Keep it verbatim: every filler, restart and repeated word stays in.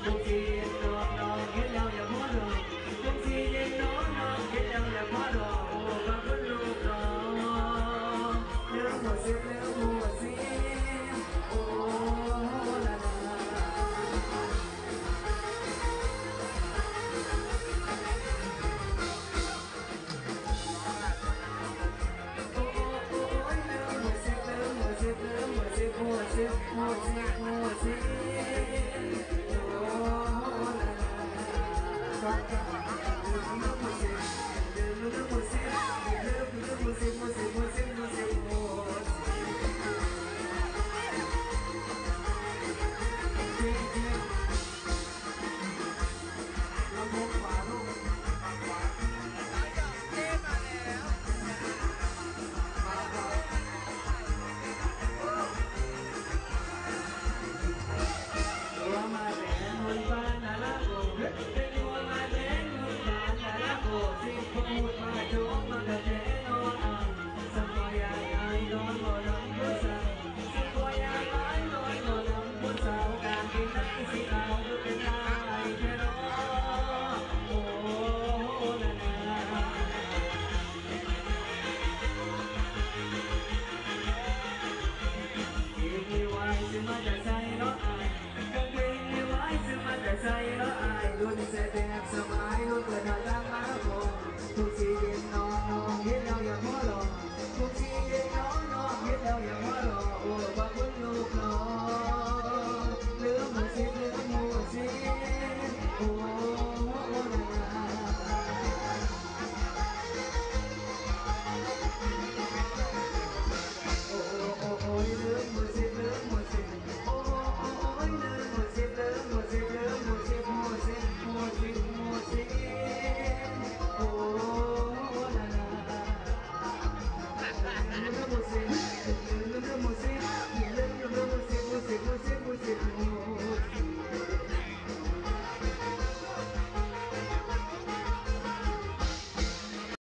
บางทีน้องน้องเห็นแล้วอย่าพอรอบางทีเย็นน้องน้องเห็นแล้วอย่าพอรอโอ้กับคนลูกน้องเรื่องหัวเสียเรื่องหัวเสียโอ้ลาลาโอ้โอ้โอ้ยเรื่องหัวเสียเรื่องหัวเสียเรื่องหัวเสียหัวเสียหัวเสียหัวเสียโอ้ลาลาใส่แล้วอายดุนเสด็จสบาย